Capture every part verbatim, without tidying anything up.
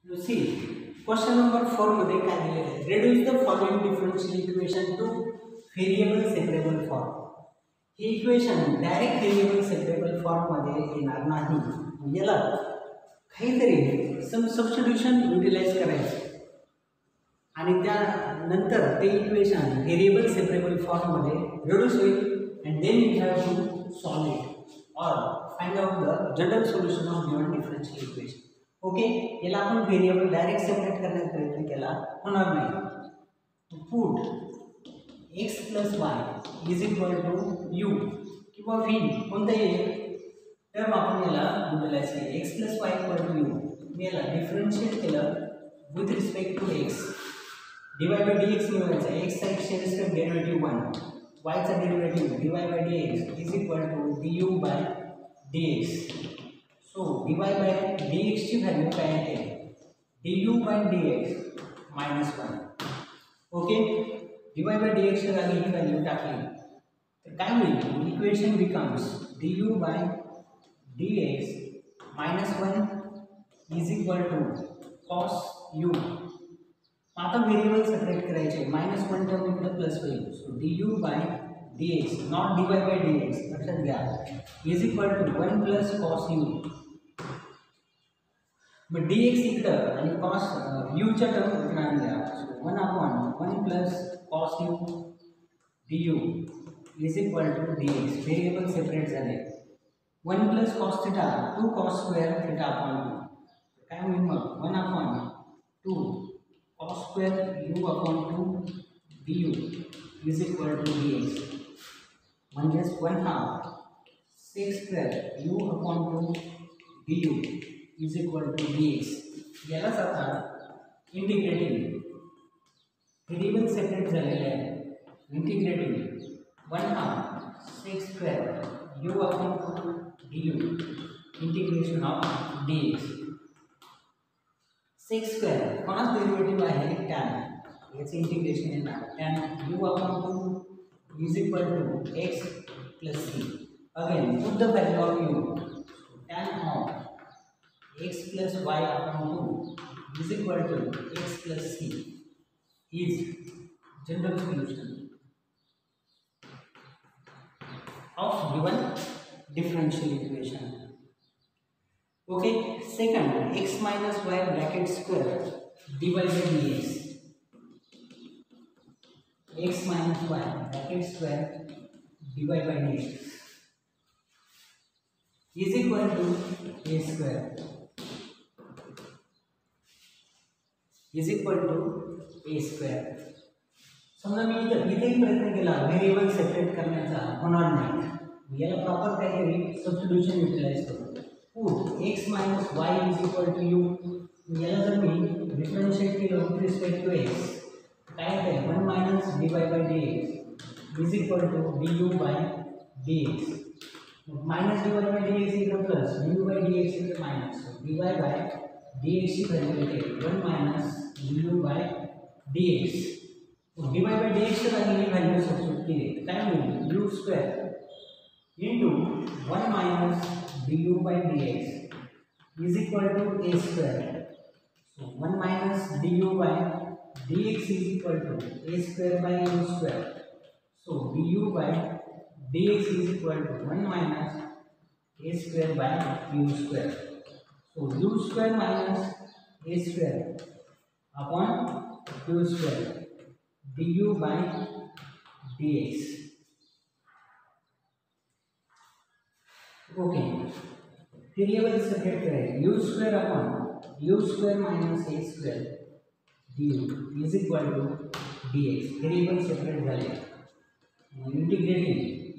You see, question number four मध्ये काय दिलेलं आहे? Reduce the following differential equation to variable separable form. ही equation direct variable separable form मध्ये येणार नाही. याला काहीतरी सम सबस्टिट्यूशन युटिलाइज करायचं आणि त्यानंतर ते इक्वेशन व्हेरिएबल सेपरेबल फॉर्म मध्ये रिड्यूस होईल and then we have to solve it or find out the general solution of given differential equation. Okay, याला आपण व्हेरिएबल डायरेक्ट सेपरेट करण्याचा प्रयत्न केला होणार नाही. Put x plus y is equal to u किंवा व्ही कोणताही टर्म आपण याला युटिलाइज केला. x plus y equal to u मी याला डिफरन्शिएट केलं with respect to x. Divide by dx मिळवायचा. x चा च्या रिस्पेक्ट डेरिव्हेटिव्ह वन, y चा derivative dy by dx is equal to du by dx. So dy by dx ची value काय आहे? du by dx minus one. Okay, dy by dx च्या जागी ही व्हॅल्यू टाकली तर काय होईल? Equation becomes du by dx minus one is equal to cos u. आता व्हेरिएबल सेपरेट करायचे. मायनस वन टर्म इकडे प्लस होईल. So du by dx not dy by dx लक्षात घ्या is equal to one plus cos u. मग dx इकडं आणि cos u च्या टर्म इकडे आणल्या. So one upon one plus cos u du is equal to dx. Variable separate झाले. One plus cos theta two cos square theta upon two काय होईल? मग one upon two cos square u upon two du is equal to dx. म्हणजेच one half sec square u upon two du is equal to dx. यालाच आता integrating variable separate झालेले आहे. Integrating one half sec square u upon two du integration of dx. Sec square कोणाच derivative आहे? Tan. याचे integration येणार tan u upon two is equal to x plus c. Again, put the value of u. Tan of x plus y upon two is equal to x plus c is general solution of given differential equation. Okay, second, x minus y bracket square divided by dx. x minus y bracket square divided by dx is equal to a square is equal to a square. समजा मी इथं इथेही प्रयत्न केला variable separate करण्याचा होणार नाही. याला proper काहीतरी सबस्टिट्यूशन युटिलाइज करू. Put x minus y is equal to u. याला जर मी डिफरन्शिएट केलं विथ रिस्पेक्ट टू x काय आहे? One minus d y by d x is equal to d u by d x. Minus d y by d x इकडे plus d u by d x इकडे minus. D y by d एक्सची value येते one minus d u by d x. D y by d एक्सच्या जागी ही value substitute केली तर काय होईल? U square into one minus d u by d x is equal to a square. So one minus d u by dx is equal to a square by u square. So du by dx is equal to one minus a square by u square. So u square minus a square upon u square du by dx. Okay, variable separate करें. u square upon u square minus a square du is equal to dx. Variable separate झाले. Integrating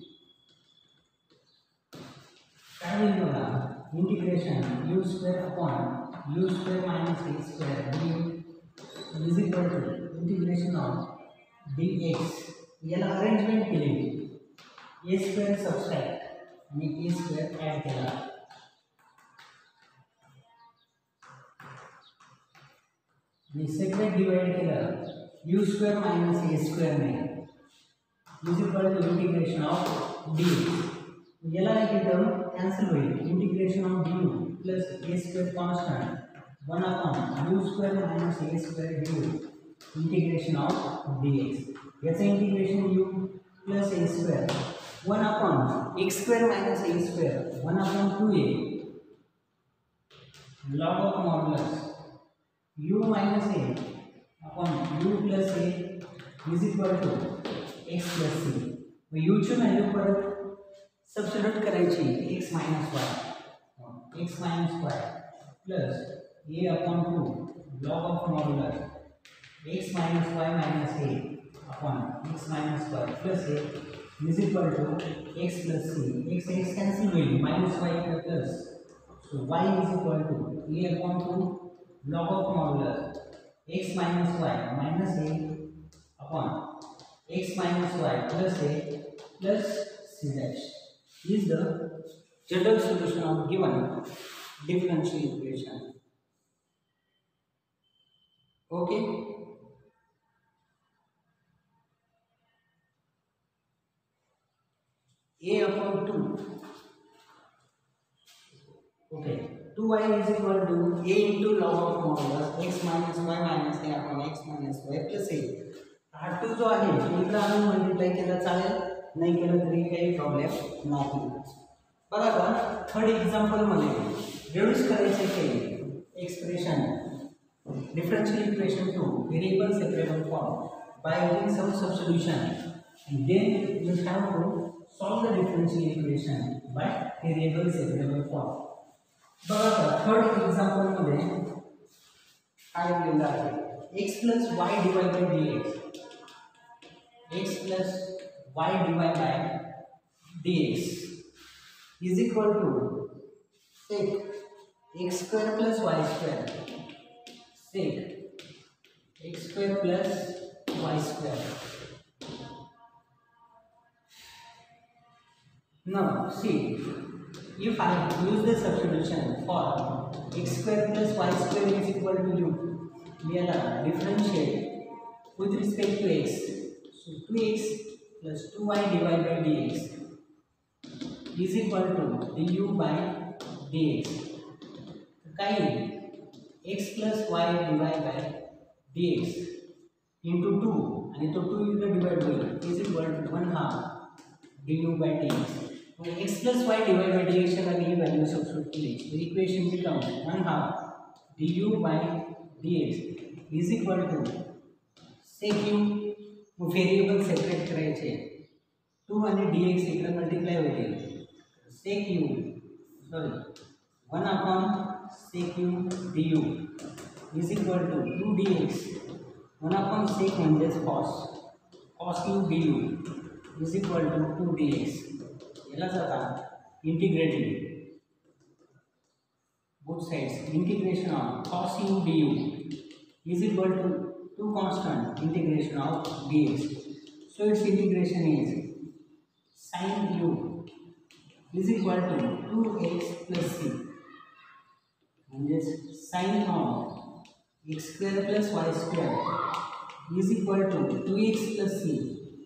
काय होईल बघा? Integration u square upon u square minus a square du is equal to integration of dx. याला arrangement केली. a square subtract आणि a square add केला. Separate divide केलं u square minus a square ने is equal to integration of d. याला एक term cancel होईल. Integration of d plus a square constant one upon u square minus a square du integration of dx. याचा integration u plus a square one upon x square minus a square one upon two a log of modulus u minus a upon u plus a is equal to x plus c. u ची value परत substitute करायची x minus y x minus y plus a upon two log of modulus x minus y minus a upon x minus y plus a is equal to x plus c. x x cancel will minus y plus, so y is equal to a upon two log of modulus x minus y minus a upon x minus y plus a plus c dash is the general solution of given differential equation. Okay. A upon two. Okay. two y is equal to a into log of modulus x minus y minus a upon x minus y plus a. हा two जो आहे इकडे आणून multiply केला चालेल, नाही केलं तरी काही प्रॉब्लेम नाही. बघा आता थर्ड एक्झाम्पल मध्ये रिड्यूस करायचे ते expression differential equation to variable separable form by using some substitution, and then you have to solve the differential equation by variable separable form. बघा थर्ड एक्झाम्पल मध्ये काय दिलेलं आहे x plus y divided by dx x plus y divided by dx is equal to sec x square plus y square sec x square plus y square. Now see, if I use the substitution for x square plus y square is equal to u, we are differentiate with respect to x, so two x plus two y divided by dx is equal to du by dx. काही x plus y divided by dx into two and तो two इधर divide होईल is equal to one half du by dx. when x plus y divided by dx च्या जागी value substitute केली so equation becomes one half du by dx is equal to sec u. variable separate करायचे two आणि dx इकडे multiply होतील sec u sorry one upon sec u du is equal to two dx one upon sec म्हणजेच cos cos u du is equal to two dx. यालाच आता integrating both sides integration of cos u du is equal to two constant integration of dx, so its integration is sin u is equal to two x plus c म्हणजेच sin of x square plus y square is equal to two x plus c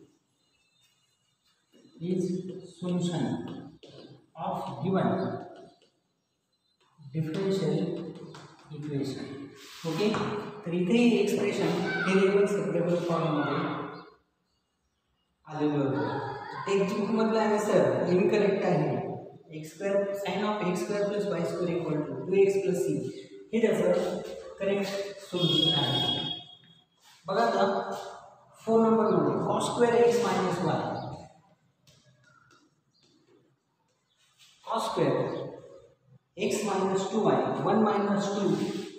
is solution of given differential equation. Okay, तर इथे expression variable separable form मध्ये आलेलं होतं. Textbook मधलं answer incorrect आहे. x square sin of x square plus y square equal to two x plus c हे त्याचं correct solution आहे. बघा आता फोर नंबर मध्ये cos square x minus y cos square x minus two y one minus two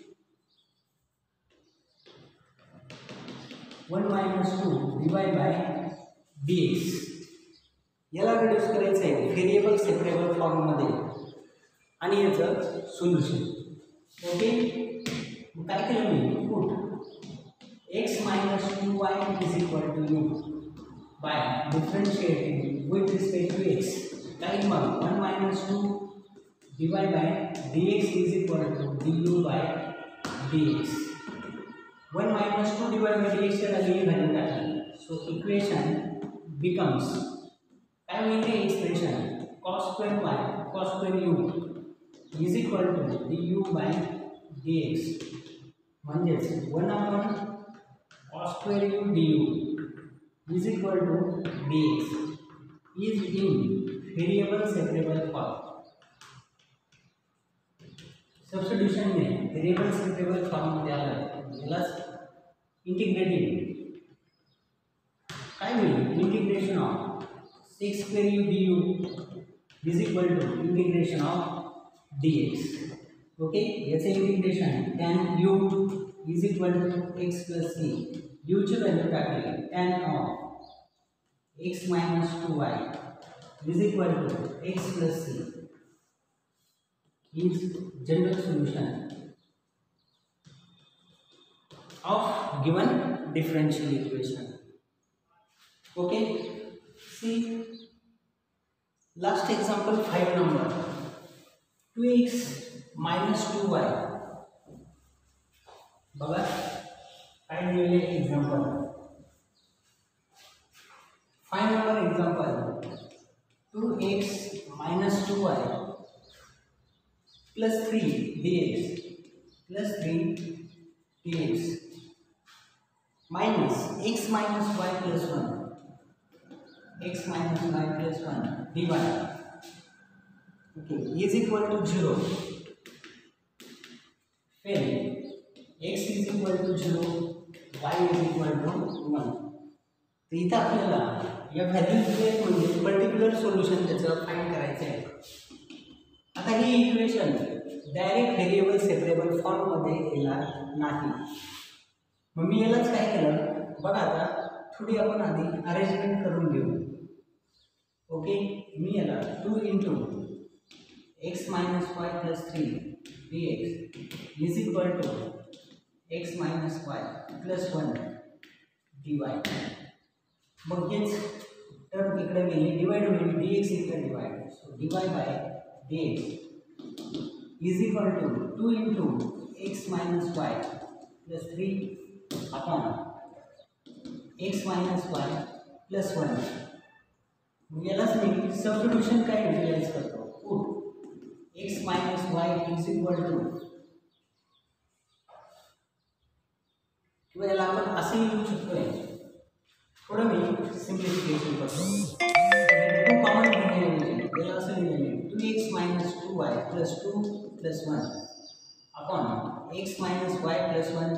one minus two divided by dx. याला reduce करायचं आहे variable separable form मध्ये आणि याचं सोल्युशन. ओके, मग काय केलं मी put x minus two y is equal to u by differentiating with respect to x. काय मग one minus two divided by dx is equal to du by dx. one minus two divided by dx च्या जागी value टाकली, so equation becomes काय मिळते expression cos square y cos square u is equal to du by dx म्हणजेच one upon cos square u du is equal to dx is in variable separable form. Substitution में variable separable form मध्ये आलं याला integrating काय होईल integration of sec square u d u is equal to integration of dx. Okay याचे integration tan u is equal to x plus c u ची व्हॅल्यू टाकली tan of x minus two y is equal to x plus c is general solution of given differential equation. Okay, see last example five number two x minus two y. बघा काय दिलेले example five number example two x minus two y plus three dx plus three dx minus x minus y plus one x minus y plus one dy okay is equal to zero. Then x is equal to zero y is equal to one. तर इथं आपल्याला या व्हॅल्यूजचे म्हणजे particular solution त्याचं find करायचं आहे. आता ही equation direct variable separable form मध्ये येणार नाही. मग मी यालाच काय केलं बघा आता थोडी आपण आधी अरेंजमेंट करून घेऊ. ओके मी याला two into x minus y plus three d x is equal to x minus y plus one d y. मग हेच टर्म इकडे गेली डिवाइड होईल डी एक्स इकडे divide so d y by dx is equal to two into x minus y plus three upon x minus y plus one. यालाच मी substitution काय utilise करतो put x minus y is equal to किंवा याला आपण असे लिहू शकतोय. थोडं मी सिम्प्लिफिकेशन करतो. टू कॉमन घेण्याऐवजी याला असं लिहिलेलं two x minus two y plus two plus one upon x minus y plus one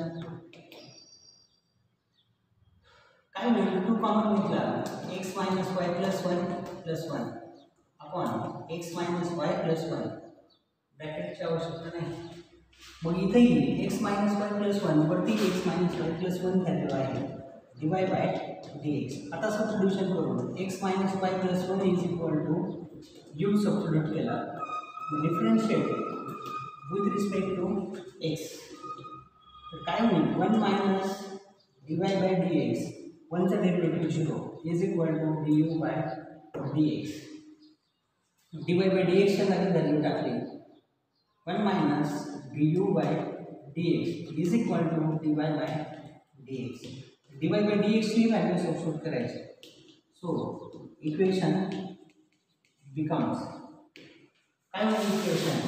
काय होईल टू कॉमन घेतला x minus y plus one plus one upon x minus y plus one ब्रॅकेटची आवश्यकता नाही. मग इथेही x minus y plus one वरती x minus y plus one झालेलो आहे डिवाइड बाय dx. आता सबस्टिट्यूशन करून x minus y plus one is equal to u substitute केला differentiate with respect to x तर काय होईल one minus divide by dx वनचा derivative zero is equal to du by dx. Divide by dx च्या जागी value टाकली one minus du by dx is equal to dy by dx. Divide by dx की value substitute करायची so equation becomes काय होईल equation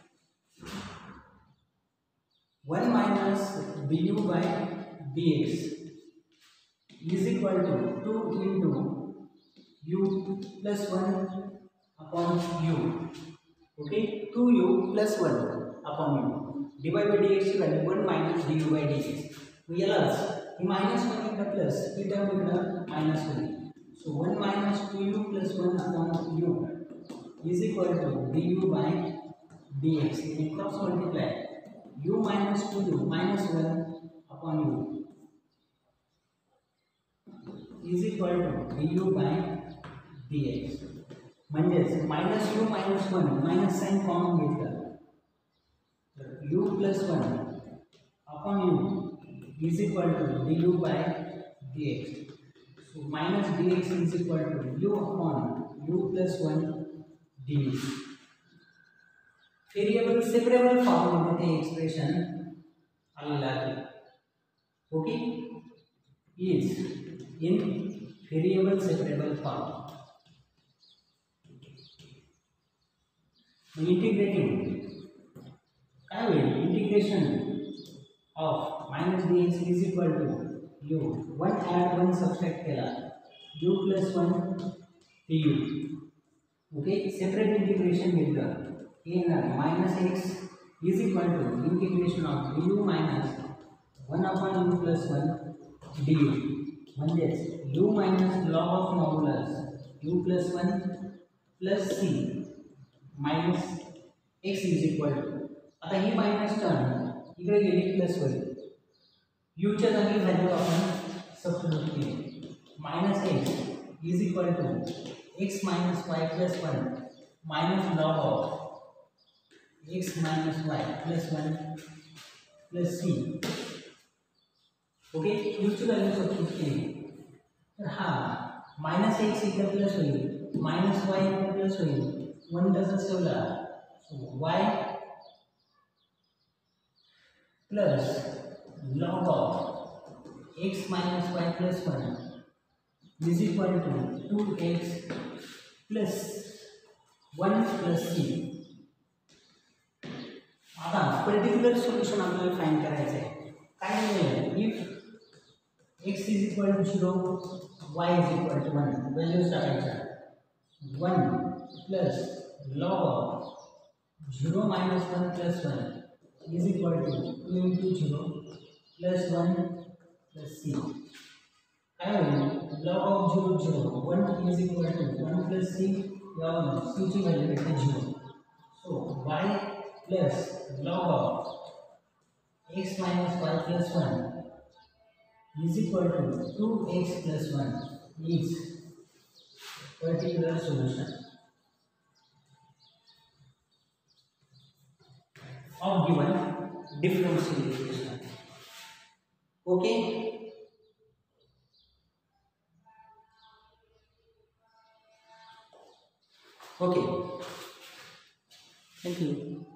one minus du by dx is equal to two into u plus one upon u. Okay two u plus one upon u divide by dx की value one minus du by dx. यालाच ही minus one इकडे plus ही term इकडे minus होईल so one minus two u plus one upon u is equal to d u by d x. Cross multiply u minus two u minus one upon u is equal to d u by d x. म्हणजेच minus u minus one minus sign common घेतलं तर u plus one upon u is equal to du by dx. So minus dx is equal to u upon u plus one dx. Variable separable form मध्ये ते expression आलेलं आहे. Okay, is in variable separable form. Integrating काय होईल integration of minus d x is equal to u one add one subtract केला u plus one t u okay separate integration घेतलं हे येणार minus x is equal to integration of d u minus one upon u plus one d u म्हणजेच u minus log of modulus u plus one plus c minus x is equal to आता ही minus term इकडे गेली plus होईल यूच्या जागी value आपण substitute केली minus x is equal to x minus y plus one minus log of x minus y plus one plus c okay यूची value substitute केली तर हा मायनस एक्स इकडे प्लस होईल मायनस वाय इकडे प्लस होईल वन तसंच ठेवला so y plus log of x minus y plus one is equal to two x plus one plus c. आता पर्टिक्युलर सोल्यूशन आपल्याला फाइंड करायचं आहे काय मिळेल if x is equal to zero y is equal to one values टाकायच्या one plus log of zero minus one plus one is equal to two into zero plus one plus c काय होईल log of zero zero one is equal to one plus c यावरून c ची value भेटते zero so y plus log of x minus y plus one is equal to two x plus one is particular solution of given differential equation. Okay. Okay. Thank you.